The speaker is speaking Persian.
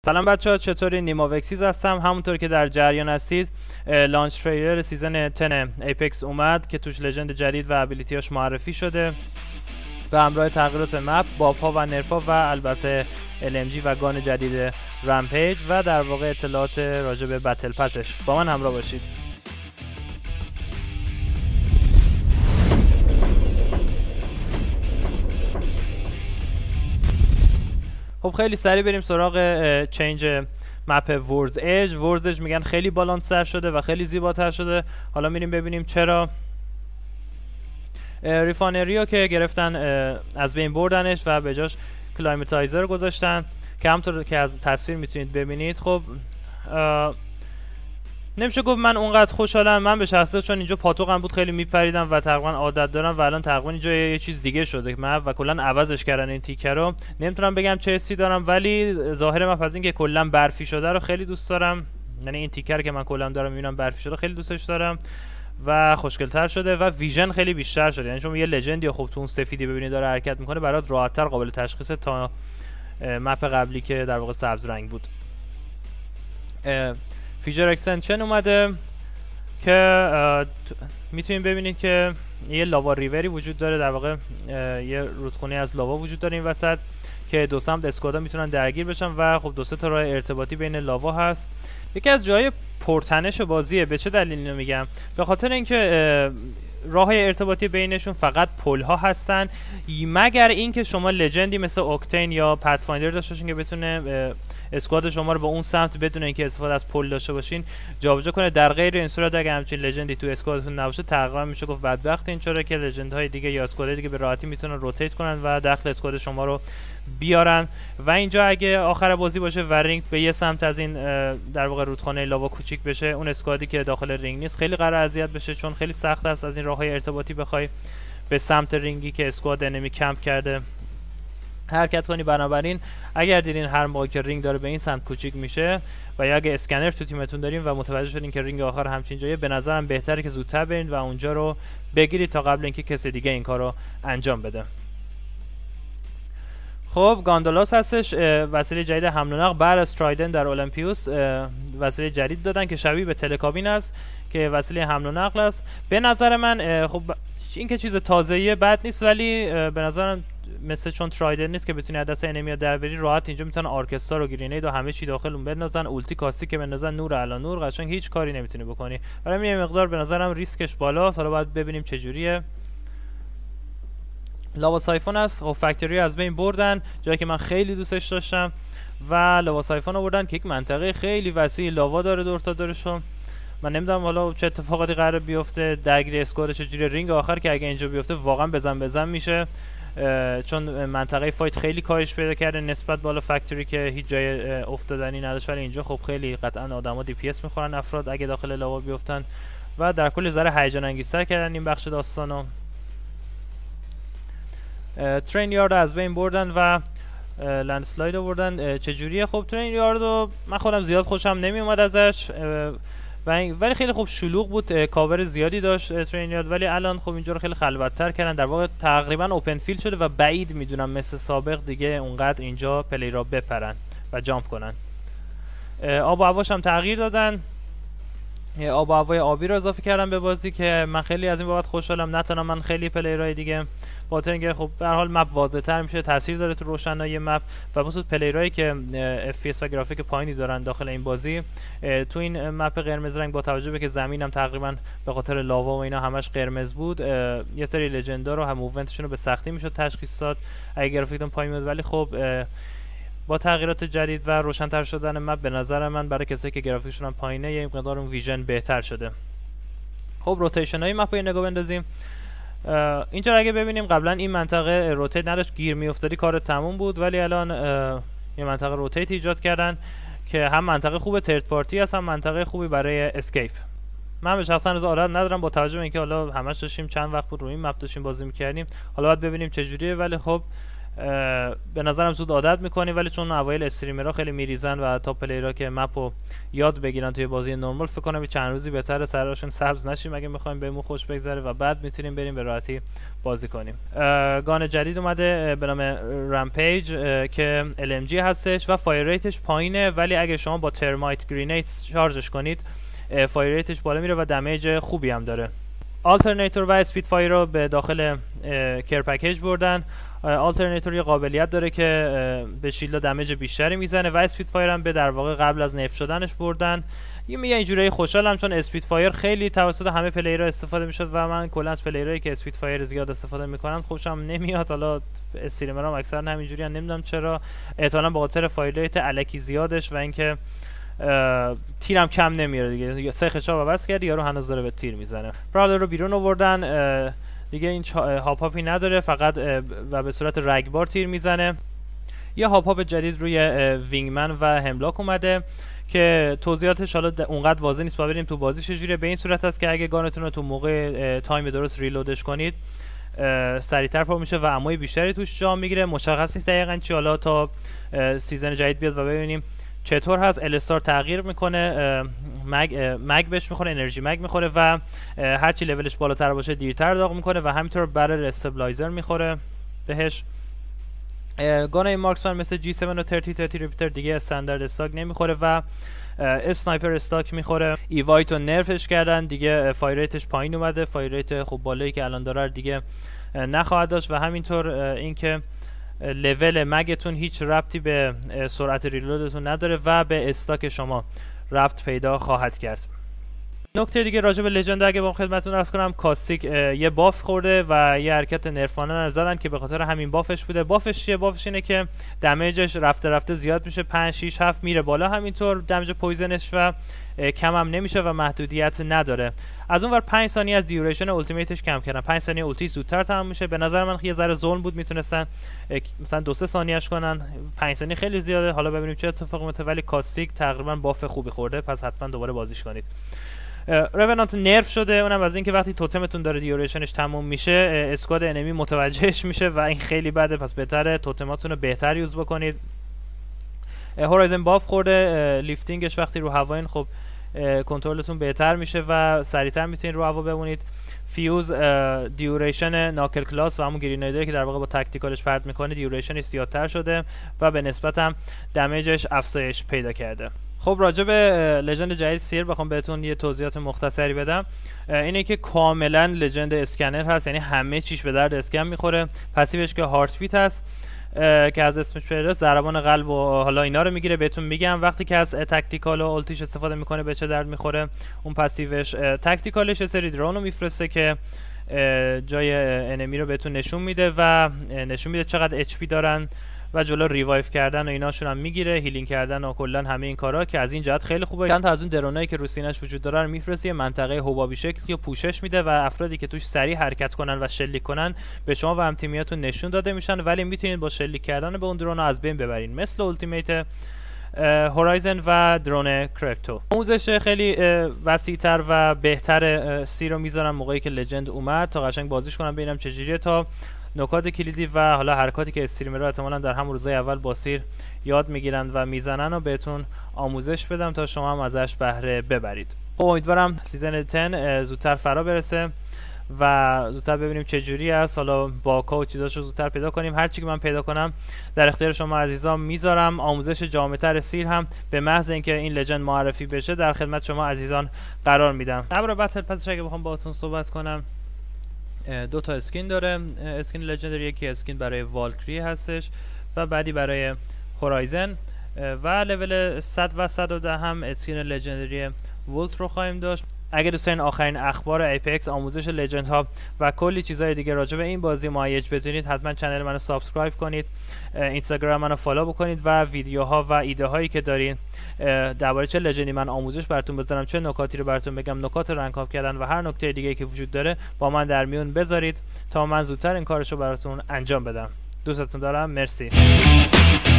سلام بچه‌ها، چطوری؟ نیما وکسیز هستم. همونطور که در جریان هستید لانچ تریلر سیزن 10 ایپکس اومد که توش لژند جدید و ابیلیتیاش معرفی شده به همراه تغییرات مپ، باف‌ها و نرف‌ها و البته LMG و گان جدید رمپیج و در واقع اطلاعات راجع به بتل پسش. با من همراه باشید. خب خیلی سریع بریم سراغ چنج مپ ورز اج میگن خیلی بالانس‌تر شده و خیلی زیباتر شده. حالا میریم ببینیم چرا. ریفانریو که گرفتن از بین بردنش و به جاش کلایمتایزر گذاشتن که همونطور که از تصویر میتونید ببینید. خب نمیشه گفت من اونقدر خوشحالم. من به شخصه چون اینجا پاتوقم بود خیلی میپریدم و تقریبا عادت دارم و الان تقریبا اینجا یه چیز دیگه شده مپ و کلا عوضش کردن این تیکه رو. نمیتونم بگم چه حسی دارم، ولی ظاهر مپ از این که کلا برفی شده رو خیلی دوست دارم. یعنی این تیکه رو که من کلا دارم میبینم برفی شده خیلی دوستش دارم و خوشگل‌تر شده و ویژن خیلی بیشتر شده. یعنی شما یه لژندی خب تو اون سفیدی ببینید داره حرکت میکنه، برات راحت‌تر قابل تشخیص تا مپ قبلی که در واقع سبز رنگ بود. فیچر اکستنشن اومده که میتونید ببینید که یه لاوا ریوری وجود داره، در واقع یه رودخونه از لاوا وجود داره این وسط که دو سمت اسکوادا میتونن درگیر بشن و خب دو سه تا راه ارتباطی بین لاوا هست. یکی از جای پرتنش بازیه. به چه دلیل اینو میگم؟ به خاطر اینکه راههای ارتباطی بینشون فقط پل ها هستن، مگر اینکه شما لژندی مثل اوکتین یا پثفایندر داشته باشین که بتونه اسکواد شما رو به اون سمت بدون اینکه استفاده از پل داشته باشین جابجا کنه. در غیر این صورت اگه همچین لژندی تو اسکوادتون نباشه تقریبا میشه گفت بدبخت این، چرا که لژندهای دیگه یا اسکوادهای دیگه به راحتی میتونن روتیت کنن و داخل اسکواد شما رو بیارن. و اینجا اگه آخر بازی باشه و رینگ به یه سمت از این در واقع رودخانه لاوا کوچیک بشه، اون اسکوادی که داخل رینگ نیست خیلی قرار اذیت بشه، چون خیلی سخت است از این راههای ارتباطی بخوای به سمت رینگی که اسکواد انمی کمپ کرده حرکت کنی. بنابراین اگر دیدین هر موقع که رینگ داره به این سمت کوچیک میشه و یا اگه اسکنر تو تیمتون دارین و متوجه شدین که رینگ آخر همچین جایه، به نظرم بهتره که زودتر برین و اونجا رو بگیرید تا قبل اینکه کسی دیگه این کارو انجام بده. خب گاندولاس هستش، وسیله جدید حمل و نقل بعد از ترایدن در اولمپیوس وسیله جدید دادن که شبیه به تلکابین است که وسیله حمل و نقل است. به نظر من خب این که چیز تازه‌ایه بد نیست، ولی به نظرم مثل چون ترایدن نیست که بتونی از دست انمی در بری راحت، اینجا میتونن آرکسترا و گرینید و همه چی داخل اون بندازن، اولتی کاسی که بندازن نور علی نور، قشنگ هیچ کاری نمیتونی بکنی. برای یه مقدار به نظرم ریسکش بالاست. حالا باید ببینیم چه جوریه. لاوا سایفون است. خب فکتوری از بین بردن، جایی که من خیلی دوستش داشتم، و لاوا سایفون آوردن که یک منطقه خیلی وسیع لاوا داره دور تا دورشون. من نمیدونم حالا چه اتفاقاتی قراره بیفته، درگیری اسکواد چجوری. رینگ آخر که اگه اینجا بیفته واقعا بزن میشه، چون منطقه فایت خیلی کاهش پیدا کرده نسبت بالا فکتوری که هیچ جای افتادنی نداشت، ولی اینجا خب خیلی قطعا آدما دی پی اس میخورن افراد اگه داخل لاوا بیفتن و در کل ذره هیجان انگیزتر کردن این بخش داستانو. ترین یارد از بین بردن و لند سلاید آوردن. چجوریه؟ خب ترین یاردو من خودم زیاد خوشم نمی اومد ازش، ولی خیلی خوب شلوغ بود، کاور زیادی داشت ترین یارد، ولی الان خب اینجا رو خیلی خلوت‌تر کردن، در واقع تقریبا اوپن فیلد شده و بعید میدونم مثل سابق دیگه اونقدر اینجا پلی را بپرن و جامپ کنن. آب و هواش هم تغییر دادن، آب و هوای آبی رو اضافه کردم به بازی که من خیلی از این بابت خوشحالم. نه تنها من، خیلی پلیرهای دیگه، با اینکه خب به هر حال مپ واضح‌تر میشه، تاثیر داره تو روشنایی مپ و خصوص پلیرهایی که FPS و گرافیک پایینی دارن داخل این بازی تو این مپ قرمز رنگ، با توجه به که زمینم تقریبا به خاطر لاوا و اینا همش قرمز بود، یه سری لژندا رو هم موومنتشون رو به سختی میشد تشخیص داد اگه گرافیکتون پایین بود. ولی خب با تغییرات جدید و روشن‌تر شدن مپ به نظر من برای کسایی که گرافیکشون هم پایینه یه مقدار اون ویژن بهتر شده. خب روتیشن های مپ رو نگاه بندازیم. اینجا اگه ببینیم قبلا این منطقه روتیت نداشت، گیر میافتادی کار تموم بود، ولی الان یه منطقه روتیت ایجاد کردن که هم منطقه خوب ترد پارتی است، هم منطقه خوبی برای اسکیپ. من به شخصا از عادت ندارم، با توجه به اینکه حالا همش داشتیم چند وقت بود روی این مپ داشتیم بازی می‌کردیم، حالا باید ببینیم چه جوریه، ولی خب به نظرم زود عادت میکنی، ولی چون اوایل استریمرها خیلی میریزن و تا پلیرها که مپو یاد بگیرن توی بازی نورمال، فکر کنم چند روزی بهتره سرشون سبز نشیم اگه میخوایم بهمون خوش بگذره و بعد میتونیم بریم به راحتی بازی کنیم. گان جدید اومده به نام رمپیج که LMG هستش و فایر ریتش پایینه، ولی اگه شما با ترمایت گرینیدز شارژش کنید فایر ریتش بالا میره و دمیج خوبی هم داره. آلترناتور و اسپید فایر رو به داخل کیر پکیج بردن. آلترناتور یه قابلیت داره که به شیلد دمیج بیشتری میزنه و اسپید فایر هم به در واقع قبل از نرف شدنش بردن. میگه اینجوری خوشحالم چون اسپید فایر خیلی توسط همه پلیرها استفاده میشد و من کلا از پلیرایی که اسپید فایر زیاد استفاده میکنن خوشم نمیاد. حالا استریمرام اکثرا همینجوریه، نمیدونم چرا، احتمالاً به خاطر فایر ریت الکی زیادش و اینکه تیرم کم نمیاره دیگه. سه خشاب بس کردی یارو هنوز داره به تیر میزنه. پرادر رو بیرون آوردن دیگه، این هاپی نداره، فقط و به صورت رگبار تیر میزنه. یه هاپ جدید روی وینگمن و هملاک اومده که توضیحاتش حالا اونقدر واضح نیست، بریم تو بازی چجوریه. به این صورت است که اگه گانتون رو تو موقع تایم درست ریلودش کنید سریعتر پر میشه و اموی بیشتری توش جا میگیره. مشخص نیست دقیقاً چی، حالا تا سیزن جدید بیاد و ببینیم چطور هست. الستار تغییر میکنه، مگ بهش میخوره، انرژی مگ میخوره و هرچی لولش بالاتر باشه دیرتر داغ میکنه و همینطور برای استابلایزر میخوره بهش. گانای مارکسمن مثل G7 و 30 ریپیتر دیگه استاندارد استاک نمیخوره و اسنایپر استاک میخوره. ایوایت رو نرفش کردن دیگه، فایر ریتش پایین اومده، فایر ریت خب بالایی که الان داره دیگه نخواهد داشت و همینطور اینکه لول مگتون هیچ ربطی به سرعت ریلودتون نداره و به استاک شما ربط پیدا خواهد کرد. نکته دیگه راجع به لژند اگه با خدمتتون عرض کنم، کاستیک یه باف خورده و یه حرکت نرفانه زدن که به خاطر همین بافش بوده. بافش چیه؟ بافش اینه که دمیجش رفته زیاد میشه، 5 6 7 میره بالا، همینطور دمیج پویزنش و کم هم نمیشه و محدودیت نداره. از اونور 5 ثانیه از دیوریشن التیمیتش کم کردن، 5 ثانیه التی زودتر تمام میشه. به نظر من یه ذره ظلم بود، میتونستن مثلا 2-3 ثانیه‌اش کنن، 5 ثانیه خیلی زیاده. حالا ببینیم چه اتفاقی میفته، ولی کاستیک تقریبا باف خوبی خورده، پس حتما دوباره بازیش کنید. رونانت نرف شده، اونم از اینکه وقتی توتمتون داره دیوریشنش تموم میشه اسکواد انمی متوجهش میشه و این خیلی بده، پس بهتره توتماتون رو بهتر یوز بکنید. هورایزن باف خورده، لیفتینگش وقتی رو هواین خب کنترلتون بهتر میشه و سریعتر میتونید رو هوا بمونید. فیوز دیوریشن ناکل کلاس و همون گرینیدر که در واقع با تاکتیکالش پرت میکنه دیوریشنش زیادتر شده و به نسبت هم دمیجش افزایش پیدا کرده. خب راجع به لژند جدید سیر بخوام بهتون یه توضیحات مختصری بدم، اینه که کاملا لژند اسکنر هست، یعنی همه چیش به درد اسکن میخوره. پسیوش که هارت بیت هست که از اسمش پیداست، ضربان قلب و حالا اینا رو میگیره. بهتون میگم وقتی که از تاکتیکال و التیش استفاده میکنه به چه درد میخوره. اون پسیوش تاکتیکالش سری درون رو میفرسته که جای انمی رو بهتون نشون میده و نشون میده چقدر اچ پی دارن و جلو ریوایو کردن و ایناشون هم میگیره، هیلینگ کردن و کلا همه این کارا که از این جهت خیلی خوبه. چند تا از اون درونایی که رو سینه‌اش وجود داره رو میفرسته، یه منطقه حبابی شکلی و پوشش میده و افرادی که توش سریع حرکت کنن و شلیک کنن به شما و هم تیمیاتون نشون داده میشن، ولی میتونید با شلیک کردن به اون درون از بین ببرین، مثل التیمیت هورایزن و درون کریپتو. آموزش خیلی وسیع‌تر و بهتر سی رو میذارم موقعی که لژند اومد تا قشنگ بازیش کنم ببینم چجوریه، تا نکات کلیدی و حالا حرکاتی که استریمرها احتمالاً در همون روزهای اول با سیر یاد میگیرند و میزنن و بهتون آموزش بدم تا شما هم ازش بهره ببرید. خب امیدوارم سیزن 10 زودتر فرا برسه و زودتر ببینیم چه جوری است، حالا باکا و چیزاشو زودتر پیدا کنیم. هر چی که من پیدا کنم در اختیار شما عزیزان میذارم. آموزش جامع‌تر سیر هم به محض اینکه این لژند معرفی بشه در خدمت شما عزیزان قرار میدم. درباره بتل پسش اگه بخوام باهاتون صحبت کنم، 2 تا اسکین داره. اسکین لژندری، یکی اسکین برای والکری هستش و بعدی برای هورایزن و لول 100 و 110 هم اسکین لژندری ولت رو خواهیم داشت. اگه دوست دارین آخرین اخبار ایپکس، آموزش لژند ها و کلی چیزای دیگه راجع به این بازی مهیج بدونید، حتما کانال منو سابسکرایب کنید، اینستاگرام منو فالو بکنید و ویدیوها و ایده هایی که دارین درباره چه لژندی من آموزش براتون بذارم، چه نکاتی رو براتون بگم، نکات رنگ اپ کردن و هر نکته دیگه که وجود داره با من در میون بذارید تا من زودتر این کارشو براتون انجام بدم. دوستتون دارم، مرسی.